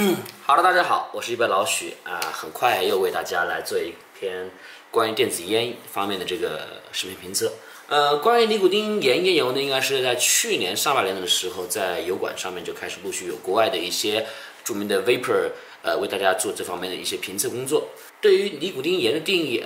Hello，大家好，我是一杯老许很快又为大家来做一篇关于电子烟方面的这个视频评测。关于尼古丁盐烟油呢，应该是在去年上半年的时候，在油管上面就开始陆续有国外的一些著名的 vapor 为大家做这方面的一些评测工作。对于尼古丁盐的定义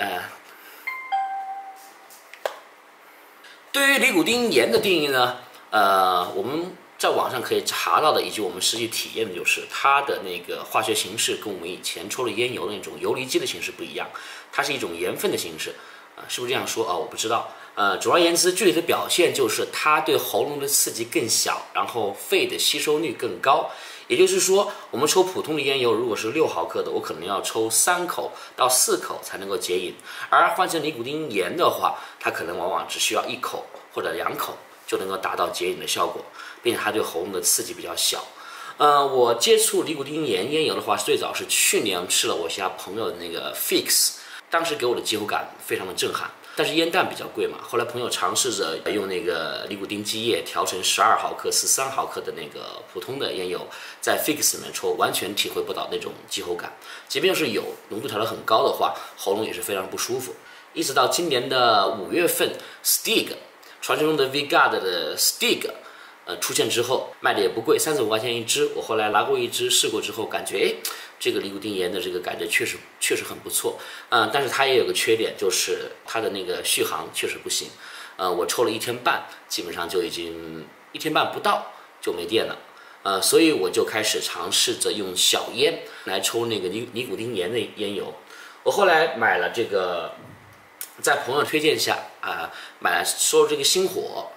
对于尼古丁盐的定义呢，我们在网上可以查到的，以及我们实际体验的就是它的那个化学形式跟我们以前抽的烟油的那种游离基的形式不一样，它是一种盐分的形式，是不是这样说啊？我不知道。总而言之，具体的表现就是它对喉咙的刺激更小，然后肺的吸收率更高。也就是说，我们抽普通的烟油，如果是6毫克的，我可能要抽3口到4口才能够解瘾；而换成尼古丁盐的话，它可能往往只需要1口或者2口就能够达到解瘾的效果，并且它对喉咙的刺激比较小。我接触尼古丁盐烟油的话，最早是去年吃了我家朋友的那个 Fix， 当时给我的接口感非常的震撼。但是烟弹比较贵嘛，后来朋友尝试着用那个尼古丁基液调成12毫克、13毫克的那个普通的烟油，在 Fix 里面抽，完全体会不到那种激喉感。即便是有浓度调得很高的话，喉咙也是非常不舒服。一直到今年的5月份 ，Stig 传说中的 V-God 的 Stig 出现之后，卖的也不贵，35块钱一支。我后来拿过一支试过之后，感觉这个尼古丁盐的这个感觉确实很不错。但是它也有个缺点，就是它的那个续航确实不行。我抽了1天半，基本上就已经1天半不到就没电了。所以我就开始尝试着用小烟来抽那个尼古丁盐的烟油。我后来买了这个，在朋友推荐下买了说这个星火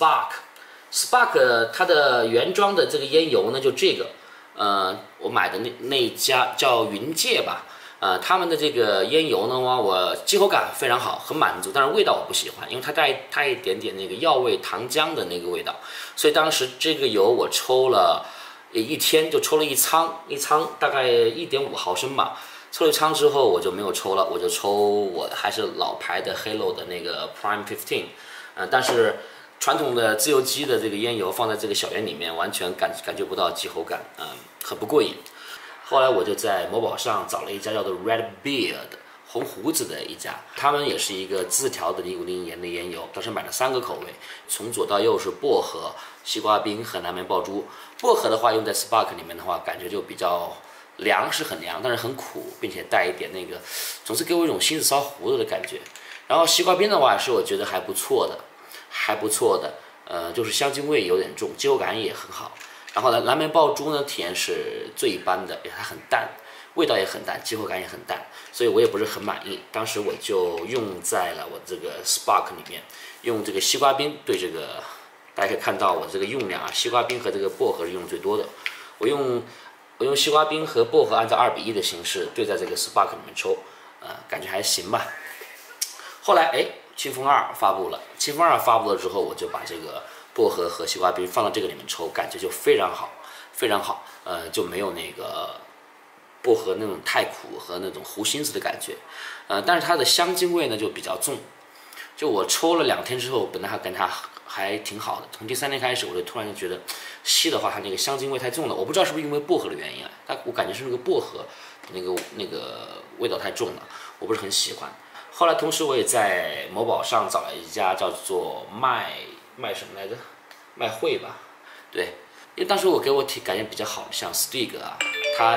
Spark 它的原装的这个烟油呢，就这个，我买的那一家叫云界吧，他们的这个烟油呢，我激口感非常好，很满足，但是味道我不喜欢，因为它带一点点那个药味糖浆的那个味道，所以当时这个油我抽了1天就抽了一仓大概1.5毫升吧，抽了一仓之后我就没有抽了，我就抽我还是老牌的 Halo 的那个 Prime 15，但是传统的自由基的这个烟油放在这个小烟里面，完全感觉不到激喉感，很不过瘾。后来我就在某宝上找了一家叫做 Red Beard 红胡子的一家，他们也是一个自调的尼古丁盐的烟油，当时买了3个口味，从左到右是薄荷、西瓜冰和蓝莓爆珠。薄荷的话用在 Spark 里面的话，感觉就比较凉，是很凉，但是很苦，并且带一点那个，总是给我一种心子烧糊了的感觉。然后西瓜冰的话是我觉得还不错的，就是香精味有点重，激口感也很好。然后呢，蓝莓爆珠呢体验是最一般的，它很淡，味道也很淡，激口感也很淡，所以我也不是很满意。当时我就用在了我这个 Spark 里面，用这个西瓜冰对这个，大家可以看到我这个用量西瓜冰和这个薄荷是用最多的。我用西瓜冰和薄荷按照2:1的形式对在这个 Spark 里面抽，感觉还行吧。后来清风2发布了，清风2发布了之后，我就把这个薄荷和西瓜冰放到这个里面抽，感觉就非常好，非常好。就没有那个薄荷那种太苦和那种糊心子的感觉。但是它的香精味呢就比较重。就我抽了2天之后，本来跟它还挺好的，从第3天开始，我就突然就觉得吸的话，它那个香精味太重了。我不知道是不是因为薄荷的原因我感觉是那个薄荷那个味道太重了，我不是很喜欢。后来同时我也在某宝上找了一家叫做卖什么来着，卖汇吧，对，因为当时给我感觉比较好，像 Stig 它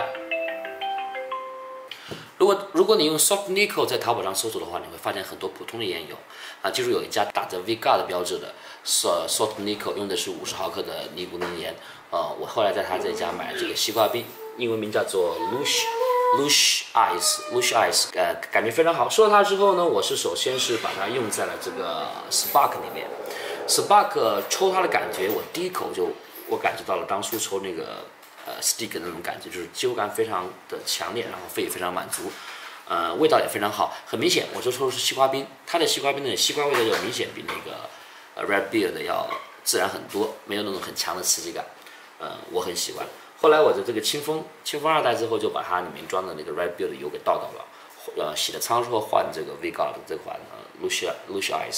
如果你用 Soft Nickel 在淘宝上搜索的话，你会发现很多普通的烟油记住有一家打着 V-God 标志的 Soft Nickel 用的是50毫克的尼古丁盐，我后来在他这家买了这个西瓜冰，英文名叫做 Lush Ice， 感觉非常好。说到它之后呢，我首先是把它用在了这个 Spark 里面。Spark 抽它的感觉，我第一口我感觉到了当初抽那个Stig 的那种感觉，就是激口感非常的强烈，然后肺也非常满足，味道也非常好。很明显，我就抽的是西瓜冰，它的西瓜冰的西瓜味道就明显比那个Red Beard 的要自然很多，没有那种很强的刺激感，我很喜欢。后来我的这个清风2代之后，就把它里面装的那个 Red Beard 的油给倒了，洗了仓之后换这个 V-God 这款Lush Ice，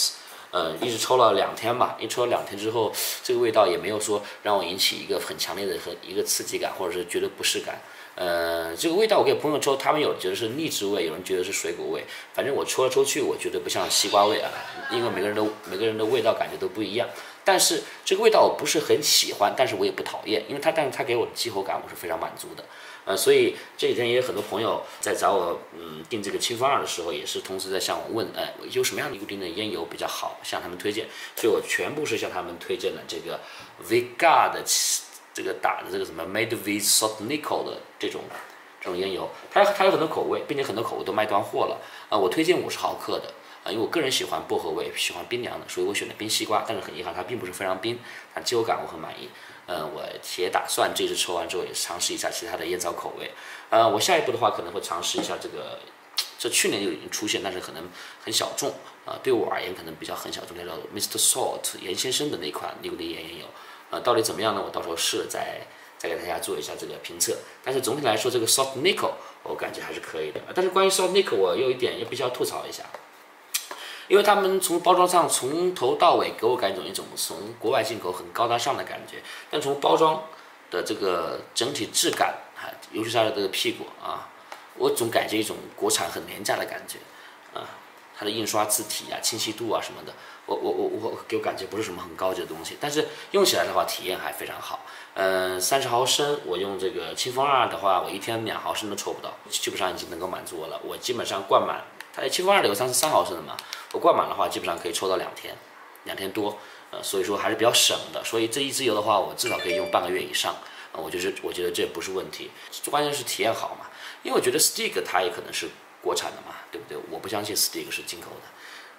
一直抽了2天吧，一抽了2天之后，这个味道也没有说让我引起一个很强烈的一个刺激感，或者是觉得不适感。这个味道我给朋友抽，他们有觉得是荔枝味，有人觉得是水果味，反正我抽来抽去，我觉得不像西瓜味啊，因为每个人的味道感觉都不一样。但是这个味道我不是很喜欢，但是我也不讨厌，因为但是它给我的激口感我是非常满足的。所以这几天也有很多朋友在找我订这个清风2的时候，也是同时在向我问，有什么样的尼古丁的烟油比较好，向他们推荐。所以我全部是向他们推荐了这个 Vega 的这个打的这个什么 Made with Salt Nickel 的这种烟油，它有很多口味，并且很多口味都卖断货了。我推荐50毫克的。因为我个人喜欢薄荷味，喜欢冰凉的，所以我选的冰西瓜。但是很遗憾，它并不是非常冰，但激口感我很满意。我也打算这次抽完之后也尝试一下其他的烟草口味。我下一步的话可能会尝试一下这去年就已经出现，但是可能很小众对我而言可能比较很小众，叫做 Mr. Salt 严先生的那款尼古丁烟油。到底怎么样呢？我到时候试了再给大家做一下这个评测。但是总体来说，这个 Salt Nickel 我感觉还是可以的。但是关于 Salt Nickel 我有一点也必须要吐槽一下。因为他们从包装上从头到尾给我感觉一种从国外进口很高大上的感觉，但从包装的这个整体质感尤其是它的这个屁股我总感觉一种国产很廉价的感觉它的印刷字体清晰度什么的，我给我感觉不是什么很高级的东西，但是用起来的话体验还非常好。30毫升，我用这个清风2的话，我一天2毫升都抽不到，基本上已经能够满足我了。我基本上灌满，它清风2里有3毫升的嘛。我灌满的话，基本上可以抽到2天多，所以说还是比较省的。所以这一支油的话，我至少可以用半个月以上，我觉得这不是问题，关键是体验好嘛。因为我觉得 Stick 它也可能是国产的嘛，对不对？我不相信 Stick 是进口的。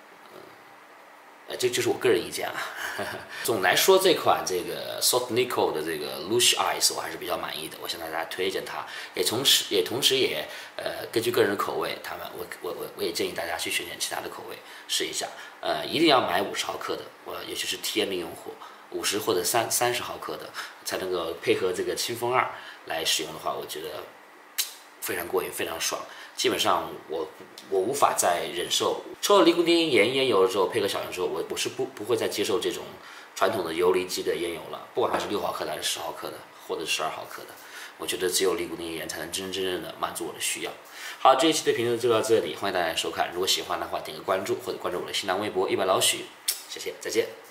这就是我个人意见总来说，这款这个 Salt Nickel 的这个 Lush Ice 我还是比较满意的，我向大家推荐它，也同时也根据个人的口味，我也建议大家去选其他的口味试一下。一定要买50毫克的，尤其是体验类用户，50或者30毫克的，才能够配合这个清风2来使用的话，我觉得非常过瘾，非常爽。基本上我无法再忍受抽了尼古丁烟油之后配合小烟之后，我是不会再接受这种传统的游离基的烟油了，不管它是6毫克的还是10毫克的或者12毫克的，我觉得只有尼古丁烟才能真正的满足我的需要。好，这一期的评论就到这里，欢迎大家收看。如果喜欢的话，点个关注或者关注我的新浪微博100老许，谢谢，再见。